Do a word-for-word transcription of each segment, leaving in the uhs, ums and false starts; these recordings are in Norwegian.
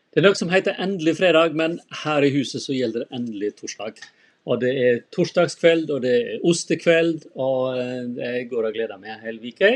Det er noe som heter endelig fredag, men her i huset så gjelder det endelig torsdag. Og det er torsdagskveld, og det er ostekveld, og jeg går og gleder meg hele vike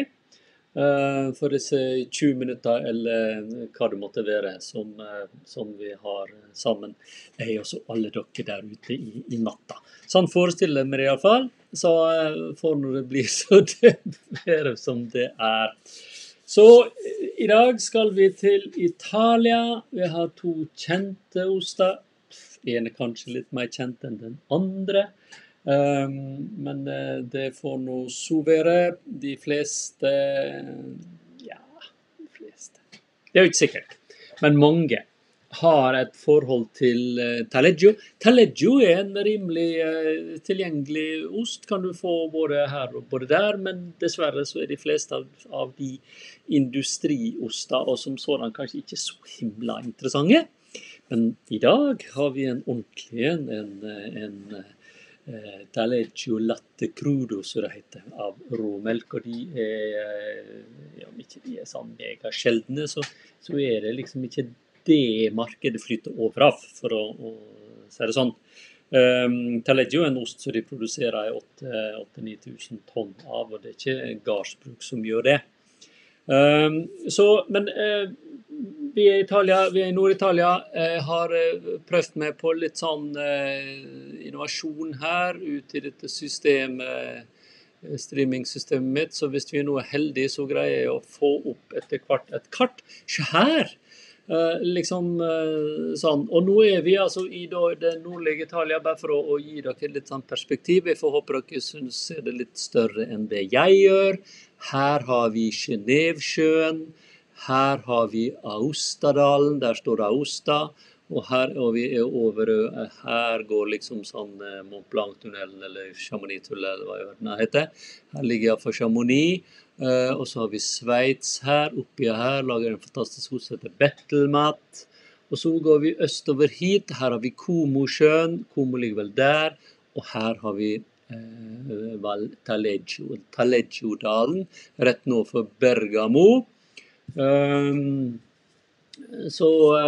for disse tjue minutter, eller hva det måtte være, som, som vi har sammen. Jeg og så alle dere der ute i, i natta. Sånn forestiller jeg meg det i hvert fall, så får når det blir så det være som det er. Så i dag skal vi til Italia. Vi har to kjente oster. En er kanskje litt mer kjent enn den andre. Um, men det får nå så være. De fleste, ja, de fleste. Det er jo ikke sikkert, men mange har et forhold til uh, Taleggio. Taleggio er en rimelig uh, tilgjengelig ost, kan du få både her og både der, men dessverre så er de fleste av, av de industrioster, og som sådan kanskje ikke så himla interessante. Men i dag har vi en ordentlig en, en, en uh, Taleggio latte crudo, så det heter, av råmelk, og de er, ja, om ikke de er sånn mega sjeldne, så, så er det liksom ikke det markedet flytter over av, for å, å si det sånn. Um, Taleggio er en ost som de produserer i åtte til ni tusen tonn av, og det er ikke gardsbruk som gjør det. Um, så, men uh, vi er i Italia, vi er i Nord-Italia, uh, har uh, prøvd meg på litt sånn uh, innovasjon her, ut i dette systemet, uh, streamingsystemet mitt, så hvis vi nå er heldige, så greier jeg å få opp etter hvert et kart. Se her! Uh, liksom uh, sånn, og nå er vi altså i da, det nordlige Italia, bare for å, å gi dere litt sånn perspektiv. Jeg får håpe dere synes det er litt større enn det jeg gjør. Her har vi Genevesjøen, her har vi Aostadalen, der står Aosta, og her og vi er over, her går liksom sånn uh, Mont Blanc-tunnelen, eller Chamonix-tunnelen, eller hva det heter. Her ligger jeg for Chamonix. Uh, og så har vi Sveits her, oppi her, lager en fantastisk ost som heter Bettelmat. Og så går vi østover hit, her har vi Como-sjøen, Como ligger vel der, og her har vi uh, vel Taleggio, Taleggio-dalen, rett nå for Bergamo. Um, så,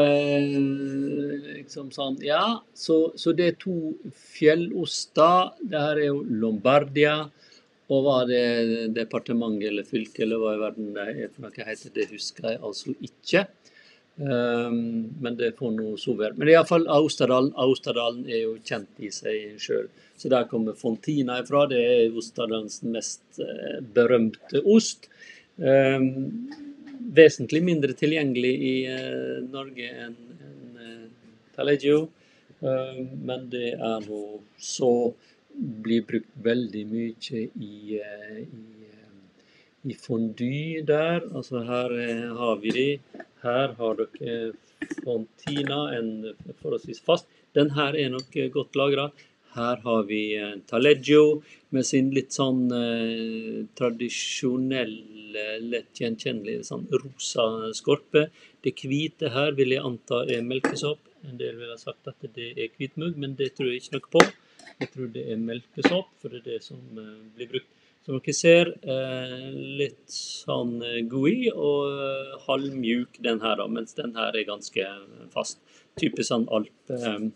uh, liksom sånn, ja, så, så det er to fjelloster, det her er jo Lombardia, og hva det departementet eller fylke eller hva i verden det er for noe heter, det husker jeg altså ikke. Um, men det får noe så være. Men i hvert fall Aostadalen, Aostadalen er jo kjent i seg selv. Så der kommer Fontina ifra, det er Ostadalens mest uh, berømte ost. Um, vesentlig mindre tilgjengelig i uh, Norge enn en, uh, Taleggio, uh, men det er noe så blir brukt veldig mye i, i, i fondue der. Altså her har vi de. Her har dere Fontina, en forholdsvis fast. Den her er nok godt lagret. Her har vi Taleggio med sin litt sånn eh, tradisjonelle, lett gjenkjennelige sånn rosa skorpe. Det hvite her vil jeg anta er melkesopp. En del vil ha sagt at det er hvitmugg, men det tror jeg ikke noe på. Jeg tror det er melkesopp, for det er det som uh, blir brukt. Som dere ser, uh, litt sånn uh, gooey og uh, halvmjuk den her da, mens den her er ganske fast. Typisk sånn alpe, um,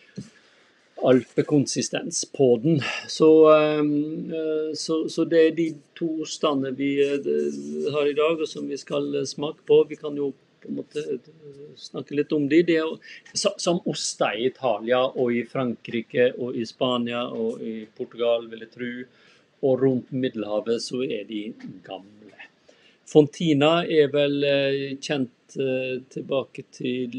alpekonsistens på den. Så, um, uh, så, så det er de to ostene vi uh, har i dag, og som vi skal uh, smake på. Vi kan jo på en måte snakke litt om de. De er jo, som oster i Italia og i Frankrike og i Spania og i Portugal, vil jeg tro, og rundt Middelhavet så er de gamle. Fontina er vel eh, kjent eh, tilbake til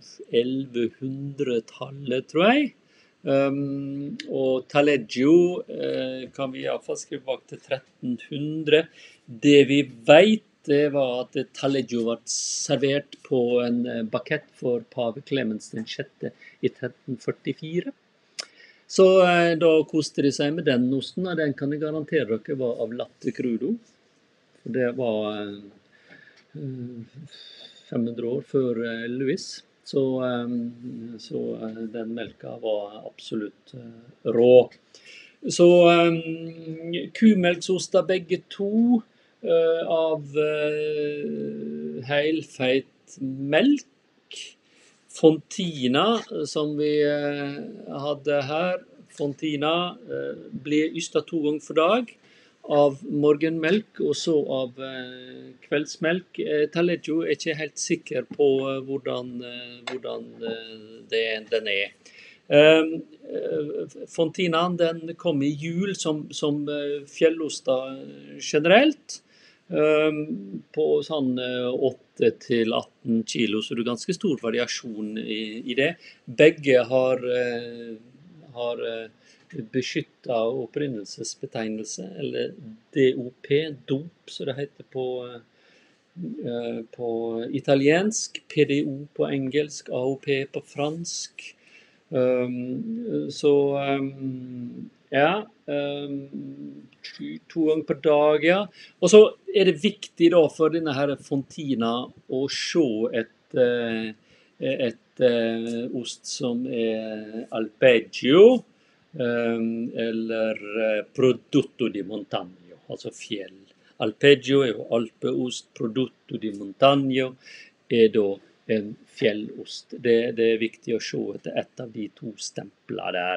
ellevehundretallet, tror jeg. Um, og Taleggio eh, kan vi i hvert fall skrive bak til tretten hundre. Det vi vet det var at Taleggio var servert på en bakett for pave Clemens den sjette i tretten førtifire. Så eh, da koste de seg med den osten, og den kan jeg garantere dere var av latte crudo. For det var eh, fem hundre år før eh, Louis. Så, eh, så eh, den melka var absolutt eh, rå. Så eh, kumelksoster begge to, Uh, av uh, heilfeit melk, Fontina, som vi hadde her, Fontina ble ystet to ganger for dag av morgenmelk og så av kveldsmelk. Taleggio er ikke helt sikker på hvordan, hvordan det, den er. Fontinaen den kom i jul som, som fjelloster generelt, på sånn åtte til atten kilo, så det er ganske stor variasjon i, i det. Begge har, har beskyttet opprinnelsesbetegnelse, eller D O P, dop, så det heter på, på italiensk, P D O på engelsk, A O P på fransk. Um, så um, ja, um, to ganger per dag, ja. Og så er det viktig da for denne her Fontina å se et, et uh, ost som er Alpeggio, um, eller Prodotto di Montagno, altså fjell. Alpeggio er jo alpeost, Prodotto di Montagno er da en fjellost. Det, det er viktig å se etter et av de to stempler der.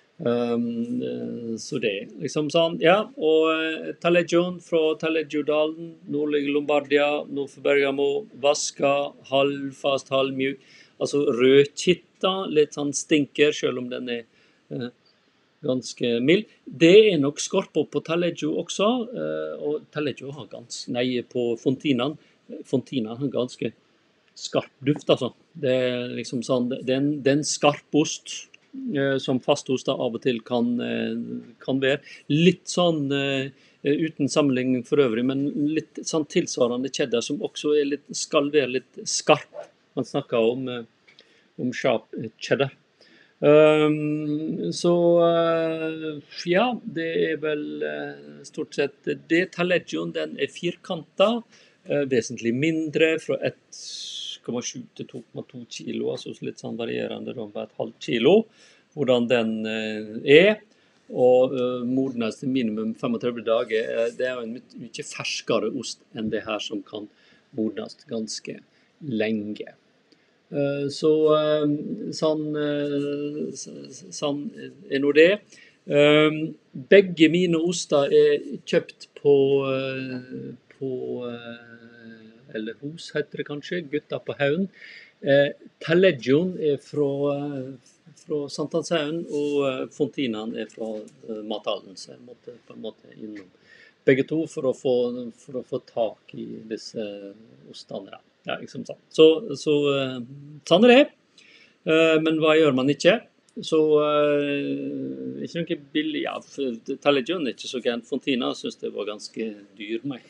Um, så det, liksom sånn, ja. Og Taleggioen fra Taleggio-dalen, nordlige Lombardia, nord for Bergamo, vaska, halvfast, halvmjuk, altså rødkitta, litt sånn stinker, selv om den er uh, ganske mild. Det er nok skorpa på Taleggio også, uh, og Taleggio har ganske, nei, på Fontinaen, Fontina har ganske skarp duft, altså. Det er liksom sånn, det er en, det er en skarp ost, eh, som fastost av og til kan, eh, kan være. Litt sånn, eh, uten sammenligning for øvrig, men litt sånn tilsvarende cheddar som også er litt, skal være litt skarp. Man snakker om, eh, om sharp cheddar. Um, så, uh, ja, det er vel uh, stort sett det. Taleggioen, den er firkantet, uh, vesentlig mindre, fra ett komma sju til to komma to kilo, altså litt sånn varierende da, på et halvt kilo, hvordan den uh, er, og uh, modnes til minimum femogtredve dager. Uh, det er jo en my- mye ferskere ost enn det her som kan modnes ganske lenge. Uh, så uh, sånn, uh, s- sånn er nå det. Um, begge mine oster er kjøpt på, uh, på uh, eller hos heter det kanskje, gutta på Haugen. Eh, Taleggioen er fra, fra Sankthanshaugen, og eh, Fontinaen er fra eh, Mathallen, så jeg måtte på en måte innom begge to for å få, for å få tak i disse ostene. Ja, liksom sånn. Så, så eh, sånn er det. Eh, men hva gjør man ikke? Så eh, ikke noe billig, ja, for Taleggioen er ikke så gærent. Fontina synes det var ganske dyr, meg.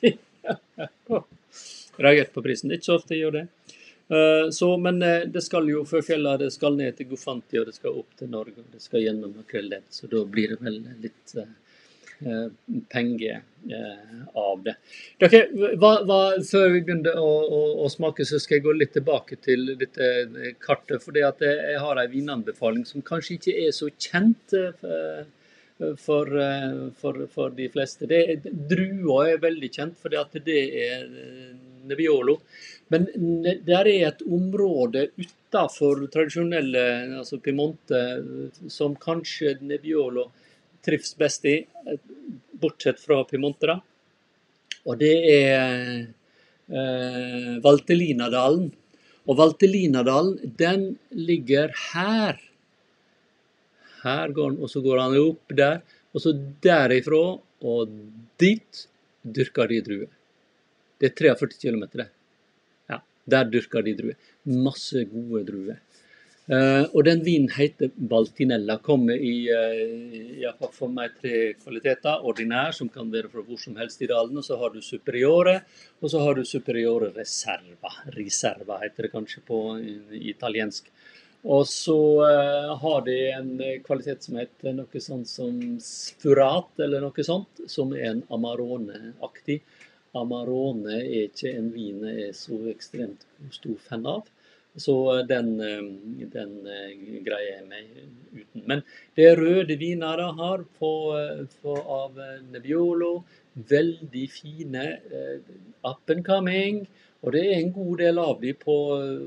Reagert på prisen, det er ikke så ofte jeg gjør det. Uh, så, men uh, det skal jo før fjellet, det skal ned til Gofanti, og det skal opp til Norge, og det skal gjennom Makrelled, så da blir det vel litt uh, uh, penger uh, av det. Okay, hva, hva, før vi begynner å, å, å smake, så skal jeg gå litt tilbake til dette kartet, fordi at jeg har en vinanbefaling som kanskje ikke er så kjent uh, For, for, for de fleste. Det, drua er veldig kjent, fordi at det er Nebbiolo. Men der er et område utenfor tradisjonelle, altså Piemonte, som kanskje Nebbiolo trives best i, bortsett fra Piemonte da. Og det er eh, Valtellinadalen. Og Valtellinadalen, den ligger her. Her går den, og så går han opp der, og så derifra, og dit dyrker de druer. Det er førti kilometer det. Ja, der dyrker de druer. Masse gode druer. Uh, og den vinen heter Baltinella, kommer i, uh, ja, for meg tre kvaliteter. Ordinær, som kan være fra hvor som helst i dalen, og så har du Superiore, og så har du Superiore Reserva. Riserva heter det kanskje på i, italiensk. Og så uh, har de en kvalitet som heter noe sånt som Sfurat, eller noe sånt, som er en Amarone-aktig. Amarone er ikke en vin jeg er så ekstremt stor fan av, så den, den greier jeg meg uten. Men det er røde viner jeg har på, på, av Nebbiolo, veldig fine, uh, up and coming, og det er en god del av de på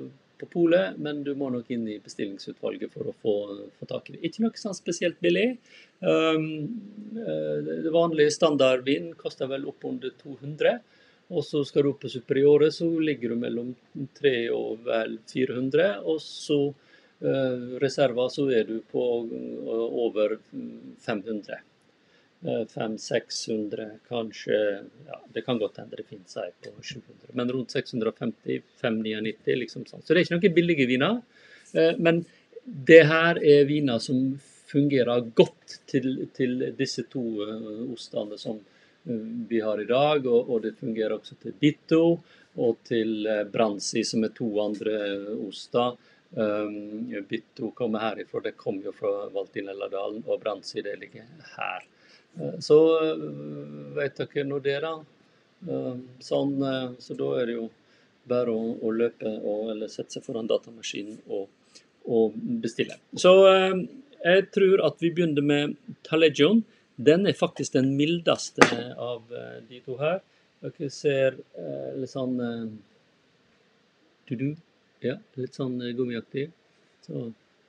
på polet, men du må nok inn i bestillingsutvalget for å få, få tak i det. Ikke noe sånn spesielt billig. Um, det vanlige standardvin koster vel opp under to hundre, og så skal du opp på superiore, så ligger du mellom tre og vel fire hundre, og så uh, reserva så er du på uh, over fem hundre. fem til seks hundre, kanskje, ja, det kan godt hende det finnes her på sju hundre, men rundt seks hundre og femti, fem hundre og nitti, liksom sånn. Så det er ikke noen billige viner, men det her er viner som fungerer godt til, til disse to ostene som vi har i dag, og, og det fungerer også til Bitto, og til Bransi, som er to andre oster. Um, Bitto kommer herifra, det kommer jo fra Valtinelladalen, og Bransi det ligger her. Så vet dere nå det da, sånn, så da er det jo bare å, å løpe og, eller sette seg foran datamaskinen og, og bestille. Så jeg tror at vi begynner med Taleggioen. Den er faktisk den mildeste av de to her. Dere ser litt sånn, du-du, ja, litt sånn gummiaktig. Så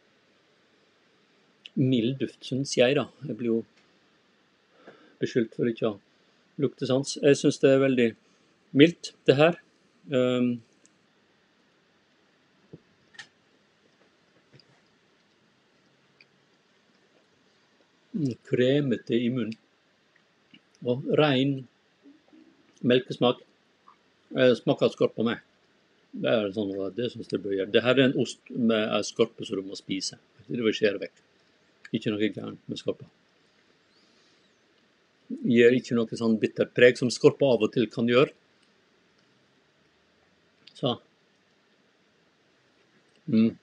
mild duft, synes jeg da. Jeg blir jo beskyldt for ikke å lukte sans. Jeg synes det er veldig mildt, det her. Um, kremete i munnen. Og ren melkesmak. Jeg smaker skorpe på meg. Det er sånn, det synes jeg bør gjøre. Det her er en ost med skorpe som du må spise. Det vil skjære vekk. Ikke noe gærent med skorpe. Gir ikke noe sånn bitter preg som skorpe av og til kan gjøre. Så. Mm.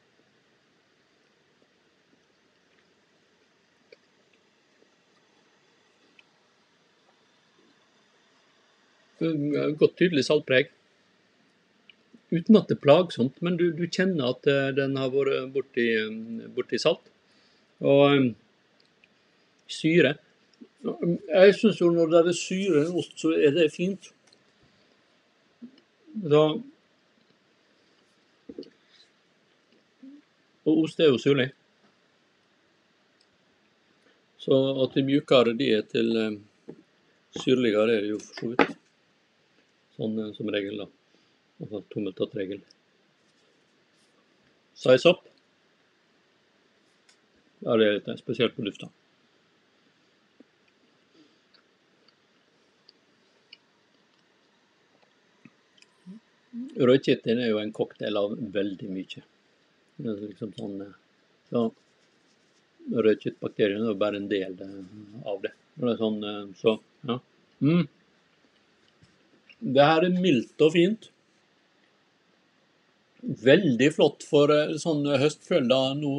Godt tydelig saltpreg. Uten at det er plagsomt, men du, du kjenner at den har vært borti, borti salt. Og um, syre. Jeg synes jo når det er syre i ost, så er det fint. Da, og ost er jo syrlig. Så at det mjukere de er til um, syrligere er det jo for så vidt. Sånn uh, som regel da. Altså tommeltottregel. Size up. Ja, det er litt spesielt på lufta. Rødkitten er jo en cocktail av veldig mye. Det er liksom sånn, så rødkittbakterien er jo bare en del av det. Det er sånn, så, ja. Mm. Det her er mildt og fint. Veldig flott for sånn høstfølda nå.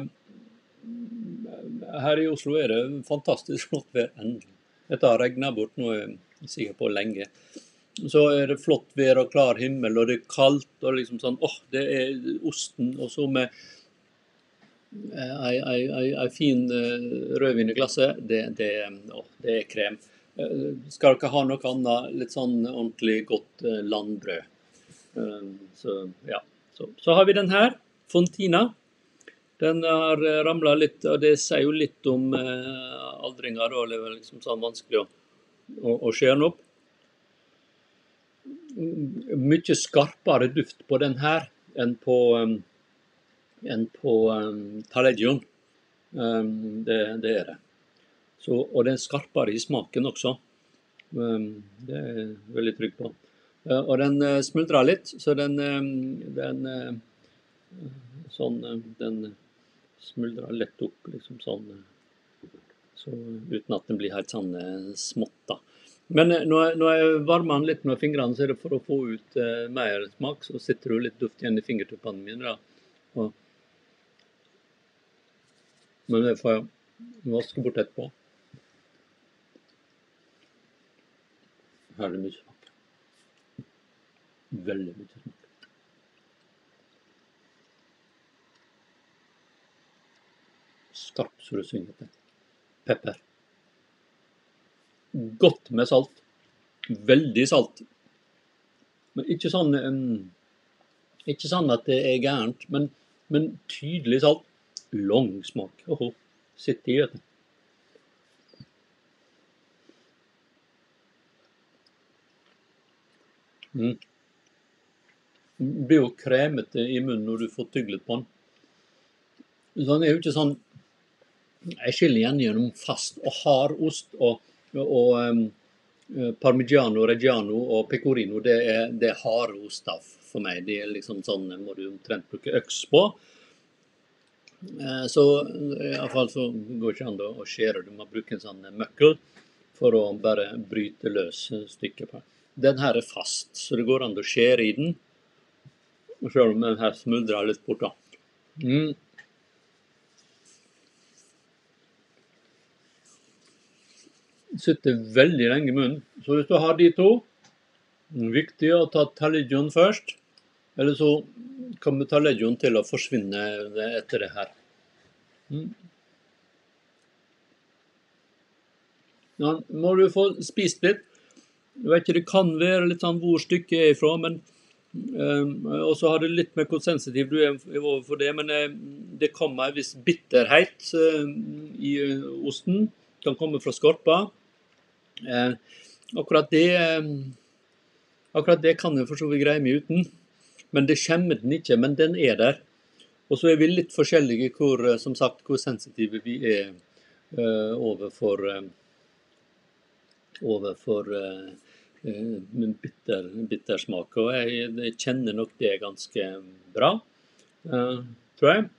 Her i Oslo er det fantastisk flott vær endelig. Dette har regnet bort nå, er jeg sikker på lenge. Så er det flott vær og klar himmel, og det er kaldt, og liksom sånn, åh, det er osten, og så med ei, ei, ei, ei fin rødvin i glasset, det, det, åh, det er krem. Skal dere ha noe annet, litt sånn ordentlig godt landbrød. Så, ja. Så, så har vi den her, Fontina. Den har ramlet litt, og det sier jo litt om aldringer, og det er liksom sånn vanskelig å, å, å skjære den opp. Mye skarpere duft på den her enn på, um, enn på um, Taleggioen. Um, det, det er det. Så, og den er skarpere i smaken også. Um, det er jeg veldig trygg på. Uh, og den uh, smuldrer litt, så den, um, den, uh, sånn, uh, den smuldrer lett opp, liksom sånn, uh, så, uten at den blir helt sånn uh, smått da. Men når, når jeg varmer den litt med fingrene, så er det for å få ut eh, mer smak, så sitter det litt duft igjen i fingertuppene mine da. Og, men det får jeg vaske bort etterpå. Her er det mye smak. Veldig mye smak. Skarp, så det synger det. Pepper. Godt med salt. Veldig salt. Men ikke sånn um, Ikke sånn at det er gærent, men, men tydelig salt. Lang smak. Åhå, sitter i, vet du. Mm. Det blir jo kremete i munnen når du får tyglet på den. Så den er jo ikke sånn, jeg skiller igjen gjennom fast og hard ost, og, og um, parmigiano, reggiano og pecorino, det er, det er harde oster for meg. Det er liksom sånn, må du omtrent bruke øks på. Så i alle fall så går det ikke an å skjære, du må bruke en sånn møkkel for å bare bryte løs stykket på. Den her er fast, så det går an å skjære i den. Og selv om den her smuldrer litt bort da. Mm. Sitter veldig lenge i munnen. Så hvis du har de to, viktig å ta Taleggioen først, eller så kommer Taleggioen til å forsvinne etter det her. Mm. Ja, må du få spist litt. Jeg vet ikke, det kan være litt sånn hvor stykket er ifra, men um, og så har det litt mer konsensitiv du er overfor det, men uh, det kommer en viss bitterhet uh, i uh, osten. Det kan komme fra skorpa. Uh, akkurat det uh, akkurat det kan jeg for så vidt greie meg uten, men det skjemmer den ikke, men den er der. Og så er vi litt forskjellige hvor, uh, som sagt, hvor sensitive vi er uh, overfor uh, overfor uh, bitter, bitter smak, og jeg, jeg kjenner nok det ganske bra, uh, tror jeg.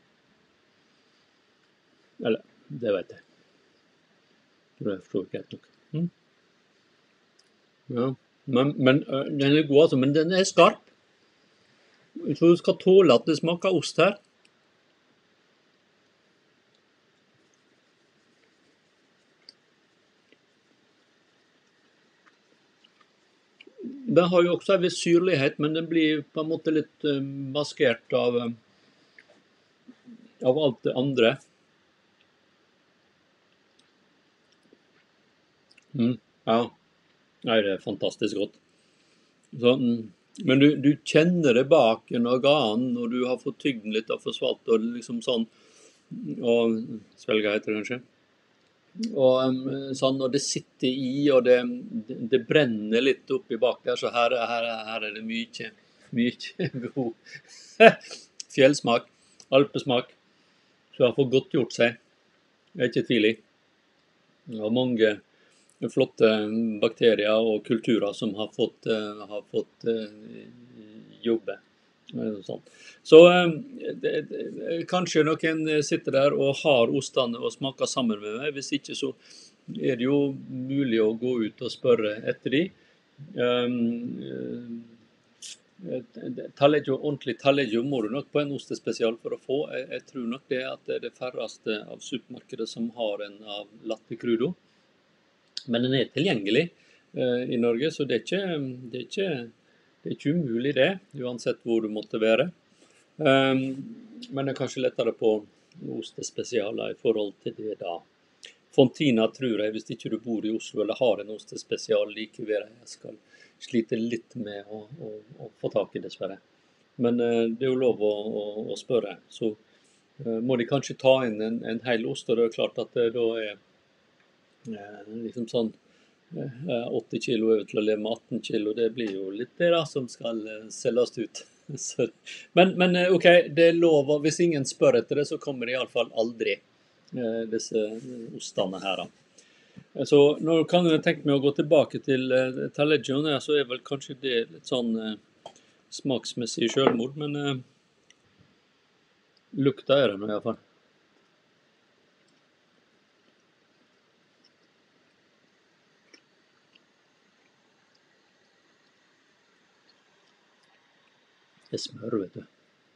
Eller, det vet jeg. Det forstår ikke helt nok. Mm. Ja, men, men uh, den er god altså, men den er skarp. Så du skal tåle at det smaker ost her. Den har jo også en viss syrlighet, men den blir på en måte litt uh, maskert av, uh, av alt det andre. Mm, ja, nei, det er fantastisk godt. Så, mm, men du, du kjenner det bak en organ, og du har fått tygd den litt og forsvalt, og liksom sånn, og svelget heter det kanskje. Og, um, sånn, og det sitter i, og det, det, det brenner litt oppi bak der, så her, her, her er det mye, mye god fjellsmak, alpesmak, så har fått godt gjort seg. Jeg er ikke tvil i. Det er mange flotte bakterier og kulturer som har fått, uh, har fått uh, jobbe. Sånn. Så det, det, kanskje noen sitter der og har ostene og smaker sammen med meg. Hvis ikke så er det jo mulig å gå ut og spørre etter de. Um, Taleggio, ordentlig Taleggio må du nok på en ostespesial for å få. Jeg, jeg tror nok det at det er det færreste av supermarkedet som har en av latte crudo. Men den er tilgjengelig uh, i Norge, så det er ikke, det er ikke Det er ikke umulig det, uansett hvor du måtte være. Um, men det er kanskje lettere på ostespesialer i forhold til det da. Fontina tror jeg, hvis ikke du bor i Oslo eller har en ostespesial like ved deg, jeg skal slite litt med å, å, å få tak i dessverre. Men uh, det er jo lov å, å, å spørre. Så uh, må de kanskje ta inn en, en hel ost, og det er klart at det da er uh, liksom sånn åtti kilo over til å leve med atten kilo, det blir jo litt det da som skal selges ut. Så, men, men ok, det er lov, og hvis ingen spør etter det, så kommer det i alle fall aldri eh, disse ostene her da. Så nå kan jeg tenke meg å gå tilbake til eh, Taleggio, så er vel kanskje det litt sånn eh, smaksmessig selvmord, men eh, lukta er det nå i alle fall. Det er smør, vet du.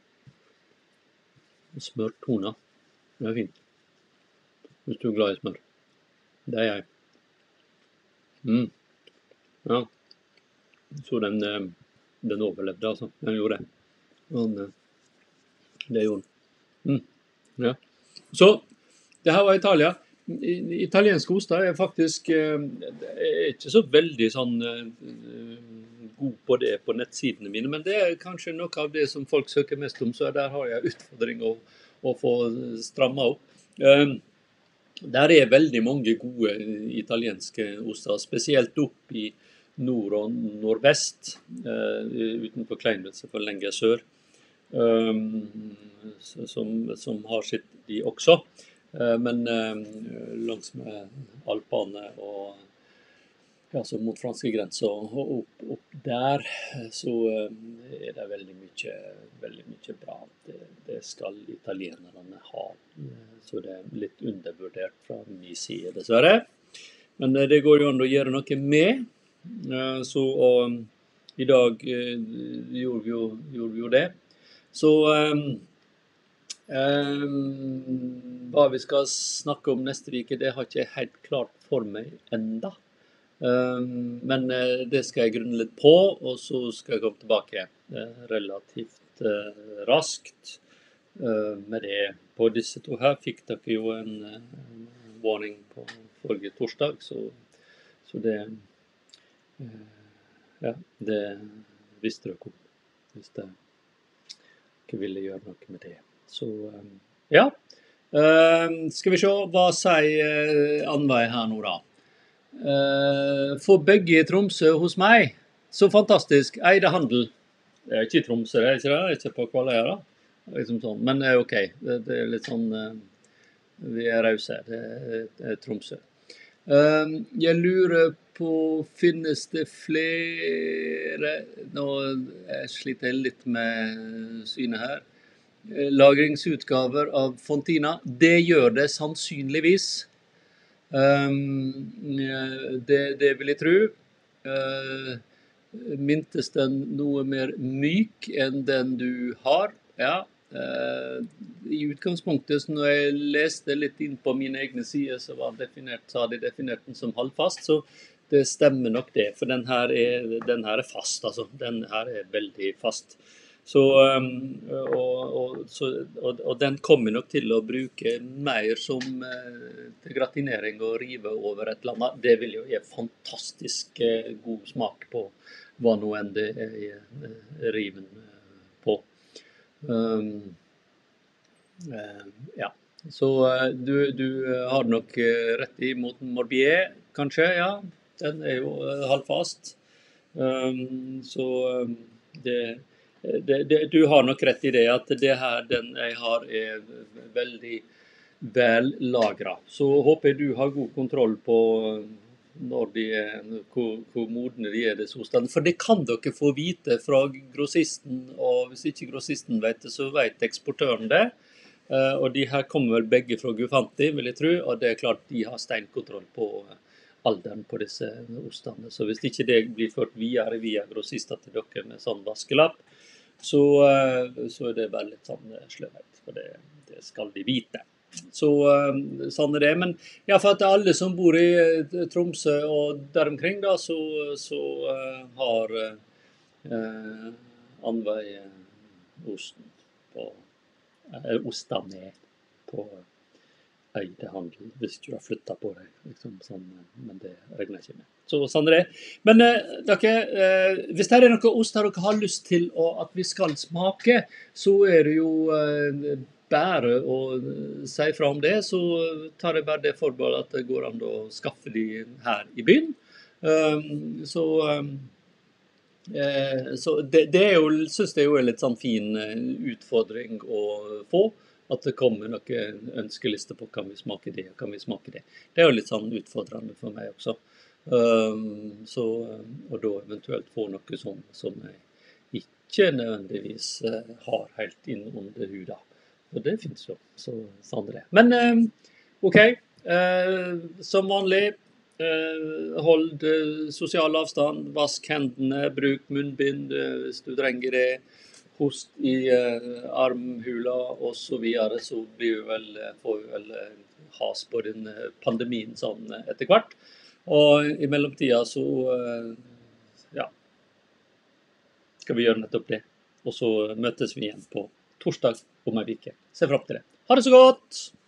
Smørtona. Det er fint. Hvis du er glad i smør. Det er jeg. Mm. Ja. Så den, den overlevde, altså. Den gjorde det. Den, det gjorde den. Mm. Ja. Så, det her var Italia. Italienske oster er faktisk er ikke så veldig sånn god på det på nettsidene mine, men det er kanskje noe av det som folk søker mest om, så der har jeg utfordring å, å få strammet opp. Um, Der er veldig mange gode italienske oster, spesielt opp i nord og nordvest, uh, utenfor Kleinveld, for lenger sør, um, som, som har sitt de også. Uh, men uh, langs med Alpene og ja, så mot franske grenser og opp, opp der, så uh, er det veldig mye, veldig mye bra. Det, det skal italienerne ha. Så det er litt undervurdert fra min side, dessverre. Men uh, det går jo an å gjøre noe med. Uh, så og, i dag uh, gjorde, vi jo, gjorde vi jo det. Så um, um, hva vi skal snakke om neste uke, det har ikke jeg helt klart for meg enda. Um, men uh, det skal jeg grunne litt på, og så skal jeg komme tilbake uh, relativt uh, raskt uh, med det. På disse to her fikk dere jo en uh, warning på forrige torsdag, så, så det, uh, ja, det visste dere om, hvis dere ikke ville gjøre noe med det. Så um, ja, uh, skal vi se, hva sier uh, Anvei her nå da? Uh, for begge i Tromsø hos meg, så fantastisk, Eide handel. Det er ikke i Tromsø, det er ikke det, det er ikke på Kvaløya da, liksom sånn. Men det er ok, det, det er litt sånn, uh, vi er rause, det er, det er Tromsø. Uh, jeg lurer på, finnes det flere, nå jeg sliter litt med synet her, uh, lagringsutgaver av Fontina, det gjør det sannsynligvis. Um, det, det vil jeg tro. Uh, mintes den noe mer myk enn den du har? Ja. Uh, I utgangspunktet, når jeg leste litt inn på mine egne sider, så var definert, så hadde jeg definert den som halvfast, så det stemmer nok det, for den her er, den her er fast, altså. Den her er veldig fast. Så, um, og, og, så, og, og den kommer nok til å bruke mer som uh, til gratinering og rive over et eller annet. Det vil jo gi fantastisk uh, god smak på hva nå enn det er uh, riven uh, på. Um, uh, ja, så uh, du, du har nok uh, rett i mot Morbier, kanskje, ja. Den er jo uh, halvfast. Um, så um, det Det, det, du har nok rett i det, at det her, den jeg har, er veldig vel lagret. Så håper jeg du har god kontroll på når de er, hvor, hvor modne de er, disse ostene. For det kan dere få vite fra grossisten, og hvis ikke grossisten vet det, så vet eksportøren det. Og de her kommer vel begge fra Gufanti, vil jeg tro, og det er klart de har steinkontroll på alderen på disse ostene. Så hvis ikke det blir ført videre via grossister til dere med sånn vaskelapp, Så, så er det bare litt sånn sløvhet, for det, det skal de vite. Så sånn er det, men ja, for at alle som bor i Tromsø og der omkring da, så, så uh, har uh, Anvei osten på, uh, osta med på Eide handel, hvis du har flyttet på deg, liksom, sånn, men det regner jeg ikke med. Så sånn er det. Men uh, dere, uh, hvis det er noe ost her dere har lyst til å, at vi skal smake, så er det jo uh, bare å si fra om det, så tar jeg bare det forbehold at det går an å skaffe de her i byen. Um, så um, uh, så det, det er jo, synes jeg jo er litt sånn fin utfordring å få, at det kommer noen ønskelister på kan vi smake det, kan vi smake det. Det er jo litt sånn utfordrende for meg også. Um, så, og da eventuelt få noe sånn som jeg ikke nødvendigvis uh, har helt inn under huda. Og det finnes jo, så sånn er det. Men um, ok, uh, som vanlig, uh, hold uh, sosial avstand, vask hendene, bruk munnbind uh, hvis du trenger det. Host i uh, armhula og så videre, så blir vi vel, får vi vel uh, has på den uh, pandemien sånn uh, etter hvert. Og i mellomtida så, uh, ja, skal vi gjøre nettopp det. Og så møtes vi igjen på torsdag om en uke. Se frem til det. Ha det så godt!